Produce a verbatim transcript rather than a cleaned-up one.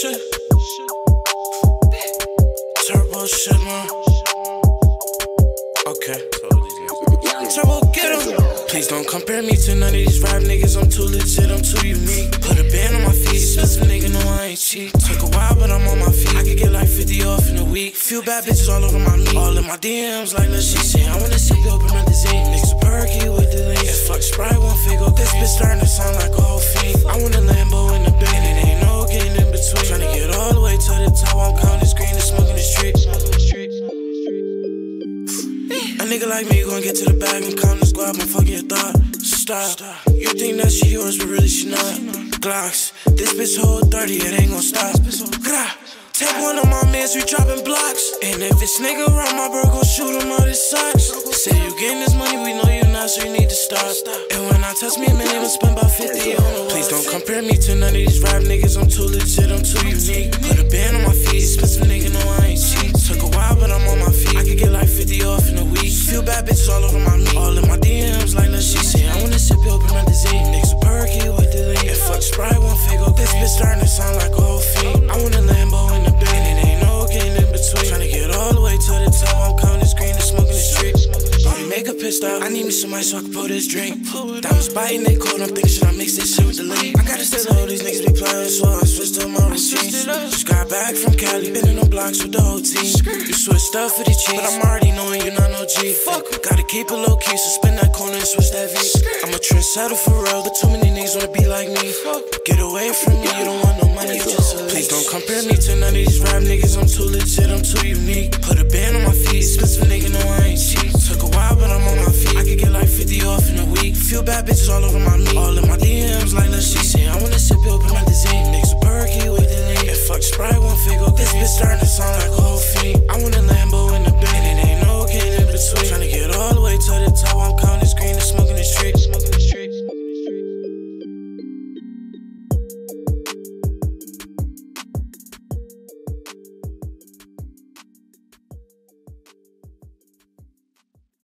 shit. Turbo shit, man. Okay. Turbo, get him. Please don't compare me to none of these rap niggas. I'm too legit, I'm too unique. Put a band on my feet, expensive nigga, no I ain't cheap. Took a while, but I'm on my feet. I could get like fifty off in a week. Few bad bitches all over my meat. All in my D Ms like Lil She say I wanna sip your promethazine. Mix a perky with the lean. Yeah, fuck Sprite, one figure. This bitch starting to sound like a whole fiend. I want a Lambo in the bin, and it ain't no getting in between. Tryna get all the way to the top, I'm counting screen and smoking the street. Smoking the street. A nigga like me gon' get to the bag and count the squad, but fuck your thought. Stop. You think that she yours, but really she not. Glocks. This bitch hold thirty, it ain't gon' stop. Take one of my mans, we dropping blocks. And if this nigga around my bro, gon' shoot him out his socks. Say you getting this money, we know you not, so you need to stop. And when I touch me a million, I'll spend about fifty on the watch. Please don't compare me to none of these rap niggas, I'm too legit, I'm too unique. Put a band on my feet, expensive nigga, no I ain't cheap. Took a while, but I'm on my feet. I could get like fifty off in a week. Few bad bitches all over my meat. All in my D Ms like Lil She say I wanna sip your promethazine. Mix a perky with the lean. Yeah, fuck Sprite, one figure. This bitch starting to sound like a whole fiend. I want a Lambo in the bin, and it ain't no getting in between. Tryna get all the way to the top, I'm counting screen and smoking the street. Body make a pissed out, I need me somebody so I can pour this drink. Diamonds biting, they cold, I'm thinking should I mix this shit with the lean? I gotta stay low, these niggas be playing, so I switched up my routine. Just got back from Cali, been in the blocks with the whole team. You switched up for the cheese, but I'm already knowing you're not no G. Fuck, gotta keep it low key, so spin that corner and switch that V. I'm a trendsetter for real, but too many niggas wanna be like me. Get away from me, you don't want no money, you just a leech. Please don't compare me to none of these rap niggas, I'm too legit, I'm too unique. Put a band on my feet, expensive nigga, no I ain't cheap. Took a while, but I'm on my feet. I could get like fifty off in a week. Few bad bitches all over my meat. All in my D Ms like Lil She say I wanna sip your promethazine. Mix a perky with the lean. Yeah, fuck Sprite, one figure. This bitch starting to sound like a whole fiend. I wanna